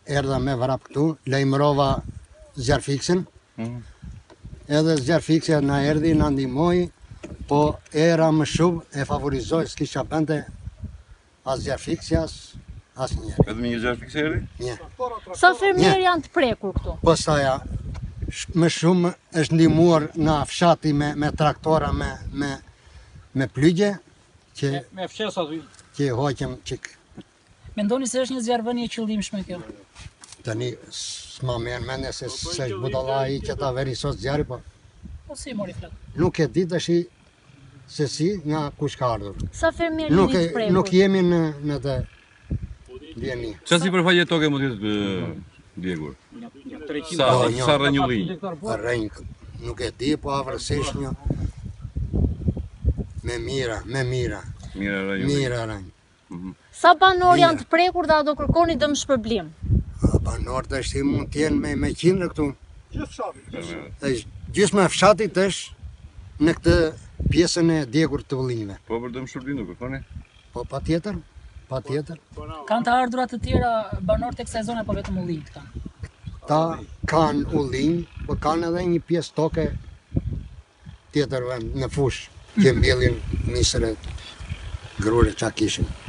erdha me vrap këtu, lajmërova zjarfiksin, edhe zjarfiksi na erdhi, na ndihmoi, po era më shumë e favorizoi, s'kisha bente as zjarfiksi, as njeri. Vetëm një zjarfiksi erdhi? Një. Sa fermier janë të prekur këtu? Po saja, më shumë është ndihmuar nga fshati me traktora, me plygje, Me fshesa që hoqem qik. Mendoni se është një zjarrvënie e qëllimshme kjo? Tani s'ma merr mendje se s'është budalla ai që ta veri sot zjarri, po Po si mori flak? nuk e di tash se si nga kush ka ardhur. Sa fermier jeni të prekur? Nuk jemi në të djeni. Qa si përfaqe toke mund jetë djegur? Sa rënjullinj? Rënj, nuk e di, po avërësisht një me mira. Mira rënjullinj. Mira rënj. Sa banor janë të prekur dhe a do kërkoni dëm shpërblim? Banorët është i mund t'jenë me qindra këtu. Gjysma e fshatit është në këtë pjesën e djegur të vëllinjve. Po për dëm shpërblim nuk kërkoni? Po patjetër. Kanë të ardhurat të tjera banor të kësaj zone apo vetëm ullinjt kanë? Ta kanë ullinj, po kanë edhe një pjesë toke tjetër në fush, që mbjellin nisër e grure qa kishin.